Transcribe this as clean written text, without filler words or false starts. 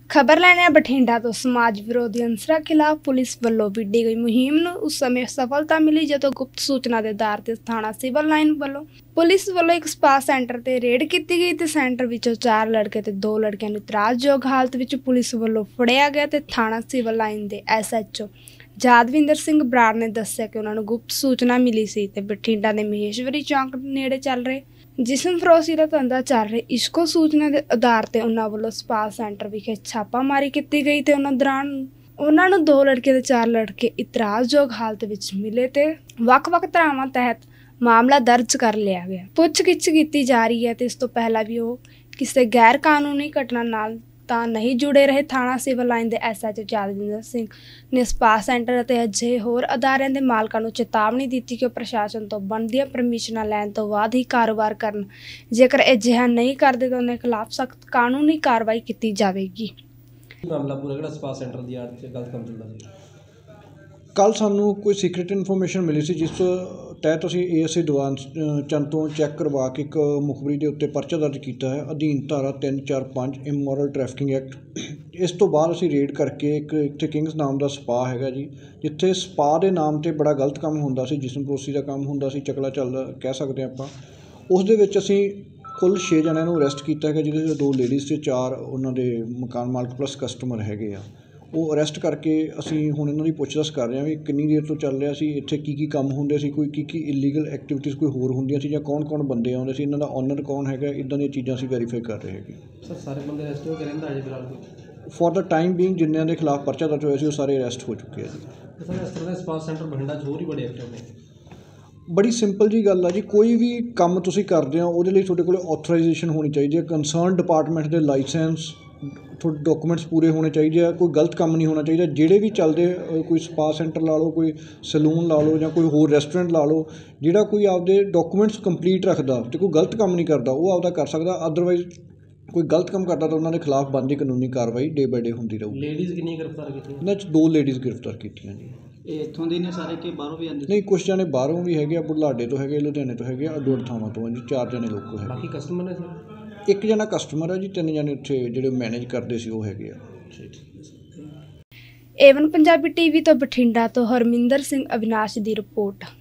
खबर लैने बठिंडा तो समाज विरोधी अंसरां खिलाफ पुलिस ਵੱਲੋਂ ਵਿੱਢੀ गई मुहिम ਨੂੰ उस समय सफलता मिली ਜਦੋਂ गुप्त सूचना के आधार ਤੇ थाना सिविल लाइन ਵੱਲੋਂ पुलिस ਵੱਲੋਂ एक स्पा सेंटर ਤੇ रेड की गई ਤੇ सेंटर ਵਿੱਚੋਂ 4 लड़के ਤੇ 2 लड़कियां ਨੂੰ ਇਤਰਾਜ਼ਯੋਗ ਹਾਲਤ ਵਿੱਚ पुलिस ਵੱਲੋਂ ਫੜਿਆ ਗਿਆ ਤੇ थाना सिविल लाइन ਦੇ SHO ਜਾਦਵਿੰਦਰ ਸਿੰਘ ਬਰਾੜ ਨੇ ਦੱਸਿਆ ਕਿ ਉਹਨਾਂ ਨੂੰ ਗੁਪਤ ਸੂਚਨਾ ਮਿਲੀ ਸੀ ਤੇ ਬਠਿੰਡਾ ਦੇ ਮਹੇਸ਼ਵਰੀ ਚੌਂਕ ਨੇੜੇ ਚੱਲ ਰਹੇ ਜਿਸਮ ਫਰੋਸ਼ੀ ਦਾ ਧੰਦਾ ਚੱਲ ਰਿਹਾ। ਇਸਕੋ ਸੂਚਨਾ ਦੇ ਆਧਾਰ ਤੇ ਉਹਨਾਂ ਵੱਲੋਂ ਸਪਾ ਸੈਂਟਰ ਵਿਖੇ ਛਾਪਾਮਾਰੀ ਕੀਤੀ ਗਈ ਤੇ ਉਹਨਾਂ ਦੌਰਾਨ ਉਹਨਾਂ ਨੂੰ 2 ਲੜਕੇ ਤੇ 4 ਲੜਕੇ ਇਤਰਾਜ਼ਯੋਗ ਹਾਲਤ ਵਿੱਚ ਮਿਲੇ ਤੇ ਵੱਖ-ਵੱਖ ਧਾਰਾਵਾਂ ਤਹਿਤ ਮਾਮਲਾ ਦਰਜ ਕਰ ਲਿਆ ਗਿਆ। ਪੁੱਛਗਿੱਛ ਕੀਤੀ ਜਾ ਰਹੀ ਹੈ ਤੇ ਇਸ ਤੋਂ ਪਹਿਲਾਂ ਵੀ ਉਹ ਕਿਸੇ ਗੈਰ ਕਾਨੂੰਨੀ ਘਟਨਾ ਨਾਲ ਤਾਂ ਨਹੀਂ ਜੁੜੇ ਰਹੇ। ਥਾਣਾ ਸਿਵਲ ਲਾਈਨ ਦੇ SHO ਜਾਦਵਿੰਦਰ ਸਿੰਘ ਨੇ ਸਪਾ ਸੈਂਟਰ ਅਤੇ ਅਜਿਹੇ ਹੋਰ ਅਦਾਰਿਆਂ ਦੇ ਮਾਲਕਾਂ ਨੂੰ ਚੇਤਾਵਨੀ ਦਿੱਤੀ ਕਿ ਉਹ ਪ੍ਰਸ਼ਾਸਨ ਤੋਂ ਬਣਦੀਆਂ ਪਰਮਿਸ਼ਨਾਂ ਲੈਣ ਤੋਂ ਬਾਅਦ ਹੀ ਕਾਰੋਬਾਰ ਕਰਨ। ਜੇਕਰ ਅਜਿਹਾ ਨਹੀਂ ਕਰਦੇ ਤਾਂ ਉਹਨਾਂ ਖਿਲਾਫ ਸਖਤ ਕਾਨੂੰਨੀ ਕਾਰਵਾਈ ਕੀਤੀ ਜਾਵੇਗੀ। ਮਾਮਲਾ ਪੂਰਾ ਜਿਹੜਾ ਸਪਾ ਸੈਂਟਰ ਦੀ ਆੜ 'ਚ ਗਲਤ ਕੰਮ ਚੱਲਦਾ ਸੀ। ਕੱਲ੍ਹ ਸਾਨੂੰ ਕੋਈ ਸੀਕ੍ਰੇਟ ਇਨਫੋਰਮੇਸ਼ਨ ਮਿਲੀ ਸੀ ਜਿਸ ਤਹਿਤ ਅਸੀਂ ASI ਦੀਵਾਨ ਚੰਦ ਤੋਂ ਚੈੱਕ ਕਰਵਾ ਕੇ ਇੱਕ ਮੁਖਬਰੀ ਦੇ ਉੱਤੇ ਪਰਚਾ ਦਰਜ ਕੀਤਾ ਹੈ ਅਧੀਨ ਧਾਰਾ 345 ਇਮੋਰਲ ਟ੍ਰੈਫਿਕਿੰਗ ਐਕਟ। ਇਸ ਤੋਂ ਬਾਅਦ ਅਸੀਂ ਰੇਡ ਕਰਕੇ ਇੱਕ ਇੱਥੇ ਕਿੰਗਸ ਨਾਮ ਦਾ ਸਪਾ ਹੈਗਾ ਜੀ, ਜਿੱਥੇ ਸਪਾ ਦੇ ਨਾਮ 'ਤੇ ਬੜਾ ਗਲਤ ਕੰਮ ਹੁੰਦਾ ਸੀ, ਜਿਸਮ ਪਰੋਸੀ ਦਾ ਕੰਮ ਹੁੰਦਾ ਸੀ, ਚਕਲਾ ਚੱਲਦਾ ਕਹਿ ਸਕਦੇ ਆਪਾਂ। ਉਸ ਦੇ ਵਿੱਚ ਅਸੀਂ ਕੁੱਲ 6 ਜਣਿਆਂ ਨੂੰ ਅਰੈਸਟ ਕੀਤਾ ਹੈਗਾ, ਜਿਹਦੇ 'ਚ 2 ਲੇਡੀਜ਼ ਅਤੇ 4 ਉਹਨਾਂ ਦੇ ਮਕਾਨ ਮਾਲਕ ਪਲੱਸ ਕਸਟਮਰ ਹੈਗੇ ਆ। ਉਹ ਅਰੈਸਟ ਕਰਕੇ ਅਸੀਂ ਹੁਣ ਇਹਨਾਂ ਦੀ ਪੁੱਛਗਿੱਛ ਕਰ ਰਹੇ ਹਾਂ ਵੀ ਕਿੰਨੀ ਦੇਰ ਤੋਂ ਚੱਲ ਰਿਹਾ ਸੀ, ਇੱਥੇ ਕੀ ਕੰਮ ਹੁੰਦੇ ਸੀ, ਕੋਈ ਕੀ ਇਲੀਗਲ ਐਕਟੀਵਿਟੀਜ਼ ਕੋਈ ਹੋਰ ਹੁੰਦੀਆਂ ਸੀ ਜਾਂ ਕੌਣ ਬੰਦੇ ਆਉਂਦੇ ਸੀ, ਇਹਨਾਂ ਦਾ ਓਨਰ ਕੌਣ ਹੈਗਾ, ਇੱਦਾਂ ਦੀਆਂ ਚੀਜ਼ਾਂ ਅਸੀਂ ਵੈਰੀਫਾਈ ਕਰ ਰਹੇ ਹੈਗੇ। ਸਰ ਸਾਰੇ ਬੰਦੇ ਅਰੈਸਟ ਹੋ ਕੇ ਰਹਿੰਦਾ ਜੀ ਫਿਲਹਾਲ? ਫੋਰ ਦਾ ਟਾਈਮ ਬੀਇੰਗ ਜਿਨ੍ਹਾਂ ਦੇ ਖਿਲਾਫ ਪਰਚਾ ਦਰਜ ਹੋਇਆ ਸੀ ਉਹ ਸਾਰੇ ਅਰੈਸਟ ਹੋ ਚੁੱਕੇ ਆ ਜੀ। ਸਰ ਇਸ ਤਰ੍ਹਾਂ ਦੇ ਸਪਾ ਸੈਂਟਰ ਬਠਿੰਡਾ 'ਚ ਹੋਰ ਹੀ ਬੜੇ ਐਕਟਿਵ ਨੇ। ਬੜੀ ਸਿੰਪਲ ਜੀ ਗੱਲ ਆ ਜੀ, ਕੋਈ ਵੀ ਕੰਮ ਤੁਸੀਂ ਕਰਦੇ ਹੋ ਉਹਦੇ ਲਈ ਤੁਹਾਡੇ ਕੋਲ ਆਥੋਰਾਈਜੇਸ਼ਨ ਹੋਣੀ ਚਾਹੀਦੀ ਹੈ, ਕੰਸਰਨ ਡਿਪਾਰਟਮੈਂਟ ਦੇ ਲਾਇਸੈਂਸ, ਤੁਹਾਡੇ ਡਾਕੂਮੈਂਟਸ ਪੂਰੇ ਹੋਣੇ ਚਾਹੀਦੇ ਆ, ਕੋਈ ਗਲਤ ਕੰਮ ਨਹੀਂ ਹੋਣਾ ਚਾਹੀਦਾ। ਜਿਹੜੇ ਵੀ ਚੱਲਦੇ ਕੋਈ ਸਪਾ ਸੈਂਟਰ ਲਾ ਲਓ, ਕੋਈ ਸਲੂਨ ਲਾ ਲਓ ਜਾਂ ਕੋਈ ਹੋਰ ਰੈਸਟੋਰੈਂਟ ਲਾ ਲਓ, ਜਿਹੜਾ ਕੋਈ ਆਪਦੇ ਡਾਕੂਮੈਂਟਸ ਕੰਪਲੀਟ ਰੱਖਦਾ ਅਤੇ ਕੋਈ ਗਲਤ ਕੰਮ ਨਹੀਂ ਕਰਦਾ ਉਹ ਆਪਦਾ ਕਰ ਸਕਦਾ। ਅਦਰਵਾਈਜ਼ ਕੋਈ ਗਲਤ ਕੰਮ ਕਰਦਾ ਤਾਂ ਉਹਨਾਂ ਦੇ ਖਿਲਾਫ ਬਣਦੀ ਕਾਨੂੰਨੀ ਕਾਰਵਾਈ ਡੇ ਬਾਏ ਡੇ ਹੁੰਦੀ ਰਹੂਗੀ। ਲੇਡੀਜ਼ ਕਿੰਨੀਆਂ ਗ੍ਰਿਫਤਾਰ ਕੀਤੀਆਂ? ਇਹਨਾਂ 'ਚ 2 ਲੇਡੀਜ਼ ਗ੍ਰਿਫਤਾਰ ਕੀਤੀਆਂ ਜੀ। ਇਹ ਇੱਥੋਂ ਦੇ ਨੇ ਸਾਰੇ ਕਿ ਬਾਹਰੋਂ ਵੀ ਆਉਂਦੇ? ਨਹੀਂ, ਕੁਛ ਜਣੇ ਬਾਹਰੋਂ ਵੀ ਹੈਗੇ ਆ, ਬੁਢਲਾਡੇ ਤੋਂ ਹੈਗੇ, ਲੁਧਿਆਣੇ ਤੋਂ ਹੈਗੇ ਆ, ਅੱਡੋ-ਅੱਡ ਥਾਵਾਂ ਤੋਂ ਜੀ। 4 ਜਣੇ ਲੋਕਲ ਹੈਗੇ। ਬਾਕੀ ਕਸਟਮਰ ਨੇ ਸਰ? 1 ਜਣਾ ਕਸਟਮਰ ਹੈ ਜੀ, 3 ਜਣੇ ਉੱਥੇ ਜਿਹੜੇ ਮੈਨੇਜ ਕਰਦੇ ਸੀ ਉਹ ਹੈਗੇ ਆ। ਏਵਨ ਪੰਜਾਬੀ TV ਤੋਂ ਬਠਿੰਡਾ ਤੋਂ ਹਰਮਿੰਦਰ ਸਿੰਘ ਅਵਿਨਾਸ਼ ਦੀ ਰਿਪੋਰਟ।